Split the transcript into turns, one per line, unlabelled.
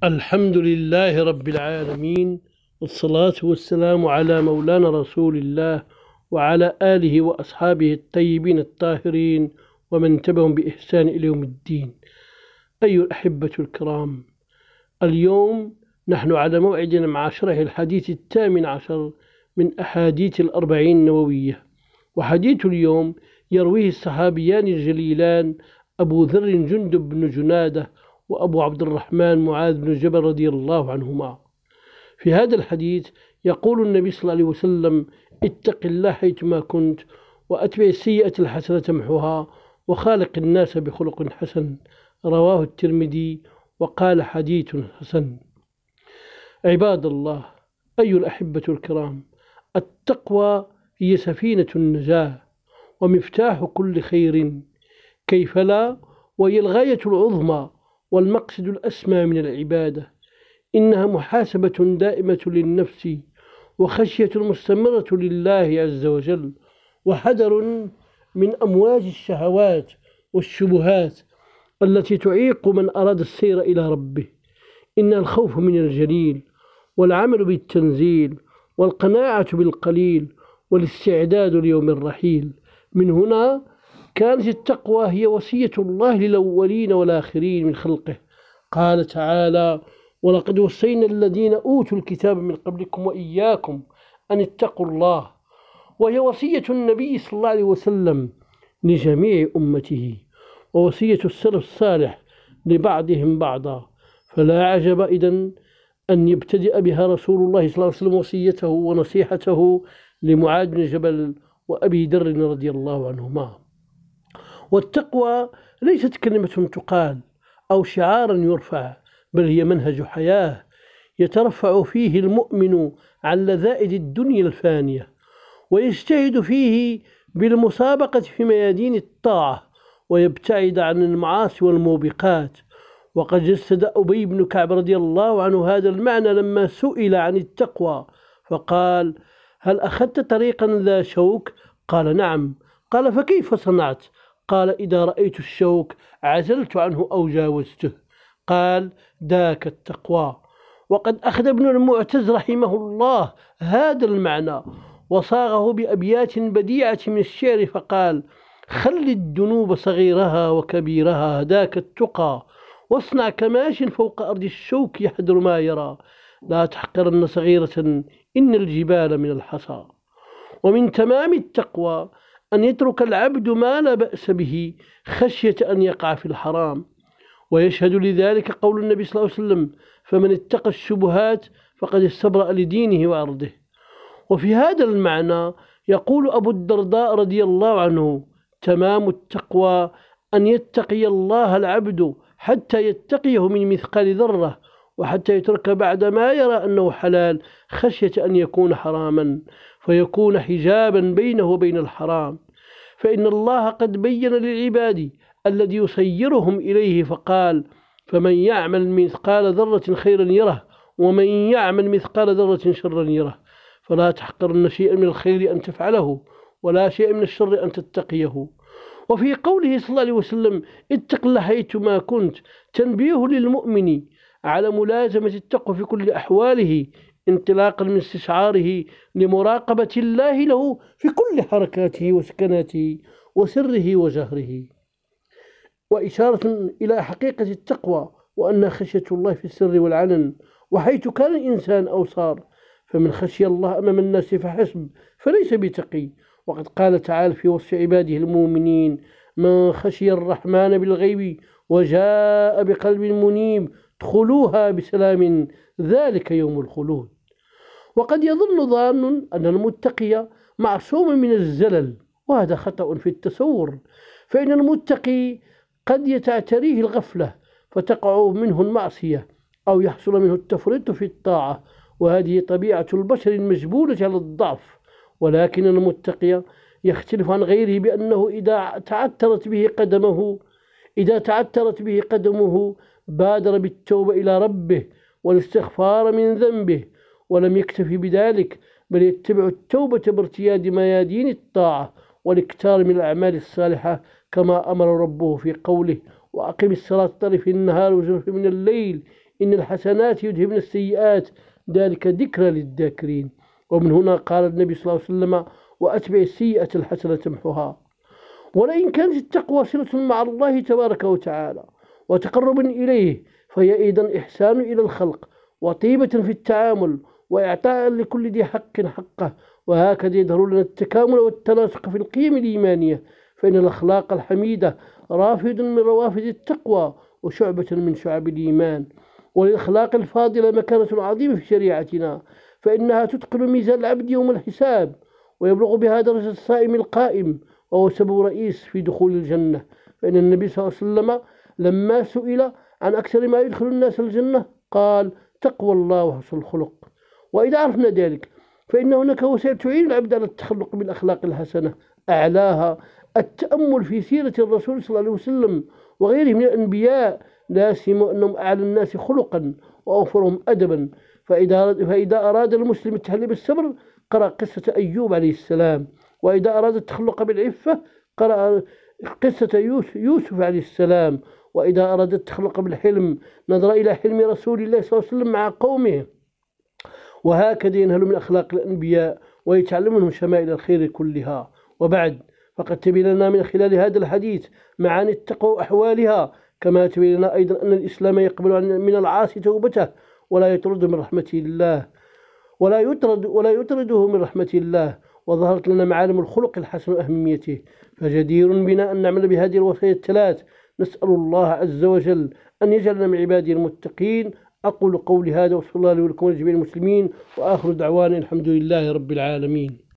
الحمد لله رب العالمين، والصلاة والسلام على مولانا رسول الله وعلى آله وأصحابه الطيبين الطاهرين ومن تبعهم بإحسان إلى يوم الدين. أيها الأحبة الكرام، اليوم نحن على موعدنا مع شرح الحديث 18 من أحاديث الأربعين النووية. وحديث اليوم يرويه الصحابيان الجليلان أبو ذر جندب بن جنادة وأبو عبد الرحمن معاذ بن جبل رضي الله عنهما. في هذا الحديث يقول النبي صلى الله عليه وسلم: اتق الله حيثما كنت، وأتبع السيئة الحسنة تمحها، وخالق الناس بخلق حسن. رواه الترمذي وقال حديث حسن. عباد الله، أيها الأحبة الكرام، التقوى هي سفينة النجاة ومفتاح كل خير، كيف لا، وهي الغاية العظمى والمقصد الأسمى من العبادة. إنها محاسبة دائمة للنفس، وخشية مستمرة لله عز وجل، وحذر من أمواج الشهوات والشبهات التي تعيق من أراد السير إلى ربه. إن الخوف من الجليل، والعمل بالتنزيل، والقناعة بالقليل، والاستعداد ليوم الرحيل. من هنا كانت التقوى هي وصية الله للأولين والآخرين من خلقه. قال تعالى: ولقد وصينا الذين أوتوا الكتاب من قبلكم وإياكم أن اتقوا الله. وهي وصية النبي صلى الله عليه وسلم لجميع أمته، ووصية السلف الصالح لبعضهم بعضا. فلا عجب إذن أن يبتدئ بها رسول الله صلى الله عليه وسلم وصيته ونصيحته لمعاذ بن جبل وأبي ذر رضي الله عنهما. والتقوى ليست كلمة تقال أو شعارا يرفع، بل هي منهج حياة يترفع فيه المؤمن عن لذائذ الدنيا الفانية، ويجتهد فيه بالمسابقة في ميادين الطاعة، ويبتعد عن المعاصي والموبقات. وقد جسد أبي بن كعب رضي الله عنه هذا المعنى لما سئل عن التقوى فقال: هل أخذت طريقا ذا شوك؟ قال: نعم. قال: فكيف صنعت؟ قال: إذا رأيت الشوك عزلت عنه أو جاوزته. قال: ذاك التقوى. وقد أخذ ابن المعتز رحمه الله هذا المعنى وصاغه بأبيات بديعة من الشعر فقال: خل الذنوب صغيرها وكبيرها، ذاك التقى، واصنع كماش فوق أرض الشوك يحذر ما يرى، لا تحقرن صغيرة إن الجبال من الحصى. ومن تمام التقوى أن يترك العبد ما لا بأس به خشية أن يقع في الحرام. ويشهد لذلك قول النبي صلى الله عليه وسلم: فمن اتقى الشبهات فقد استبرأ لدينه وعرضه. وفي هذا المعنى يقول أبو الدرداء رضي الله عنه: تمام التقوى أن يتقي الله العبد حتى يتقيه من مثقال ذرة، وحتى يترك بعد ما يرى أنه حلال خشية أن يكون حراما، فيكون حجابا بينه وبين الحرام. فإن الله قد بين للعباد الذي يسيرهم إليه فقال: فمن يعمل مثقال ذرة خيرا يره، ومن يعمل مثقال ذرة شرا يره. فلا تحقرن شيئا من الخير أن تفعله، ولا شيئا من الشر أن تتقيه. وفي قوله صلى الله عليه وسلم: اتق الله حيثما كنت، تنبيه للمؤمن على ملازمة التقوى في كل أحواله، انطلاقا من استشعاره لمراقبة الله له في كل حركاته وسكناته وسره وجهره، وإشارة إلى حقيقة التقوى وأن خشية الله في السر والعلن. وحيث كان الإنسان أو صار، فمن خشي الله أمام الناس فحسب، فليس بتقي. وقد قال تعالى في وصف عباده المؤمنين: من خشي الرحمن بالغيب وجاء بقلب منيب ادخلوها بسلام ذلك يوم الخلود. وقد يظن ظان أن المتقي معصوم من الزلل، وهذا خطأ في التصور، فإن المتقي قد يتعتريه الغفلة فتقع منه المعصية، أو يحصل منه التفريط في الطاعة، وهذه طبيعة البشر المجبولة على الضعف. ولكن المتقي يختلف عن غيره بأنه إذا تعترت به قدمه بادر بالتوبة إلى ربه والاستغفار من ذنبه، ولم يكتفي بذلك، بل يتبع التوبة بارتياد ميادين الطاعة والاكثار من الأعمال الصالحة، كما أمر ربه في قوله: وأقم الصلاة طرف النهار وزلف من الليل إن الحسنات يذهبن السيئات ذلك ذكرى للذاكرين. ومن هنا قال النبي صلى الله عليه وسلم: وأتبع السيئة الحسنة تمحها. ولئن كانت التقوى صلة مع الله تبارك وتعالى وتقرب إليه، فهي أيضا إحسان إلى الخلق وطيبة في التعامل وإعطاء لكل ذي حق حقه. وهكذا يظهر لنا التكامل والتناسق في القيم الإيمانية، فإن الأخلاق الحميدة رافد من روافد التقوى وشعبة من شعب الإيمان. وللأخلاق الفاضلة مكانة عظيمة في شريعتنا، فإنها تثقل ميزان العبد يوم الحساب، ويبلغ بها درجة الصائم القائم، وهو سبب رئيس في دخول الجنة. فإن النبي صلى الله عليه وسلم لما سئل عن أكثر ما يدخل الناس الجنة قال: تقوى الله وحسن الخلق. وإذا عرفنا ذلك فإن هناك وسائل تعين العبد على التخلق بالأخلاق الحسنة، أعلاها التأمل في سيرة الرسول صلى الله عليه وسلم وغيره من الأنبياء، لا سيما أنهم أعلى الناس خلقا وأوفرهم أدبا. فإذا أراد المسلم التحلي بالصبر قرأ قصة أيوب عليه السلام، وإذا أراد التخلق بالعفة قرأ قصة يوسف عليه السلام، وإذا أراد التخلق بالحلم نظر إلى حلم رسول الله صلى الله عليه وسلم مع قومه. وهكذا ينهل من أخلاق الأنبياء ويتعلم منهم شمائل الخير كلها. وبعد، فقد تبين لنا من خلال هذا الحديث معاني التقوى وأحوالها، كما تبين لنا أيضا أن الإسلام يقبل من العاصي توبته ولا يطرده من رحمة الله ولا يطرده من رحمة الله. وظهرت لنا معالم الخلق الحسن وأهميته، فجدير بنا أن نعمل بهذه الوصايا الثلاث. نسأل الله عز وجل أن يجعلنا من عباده المتقين. أقول قولي هذا وصلى الله لي ولكم ولجميع المسلمين، وآخر دعوانا الحمد لله رب العالمين.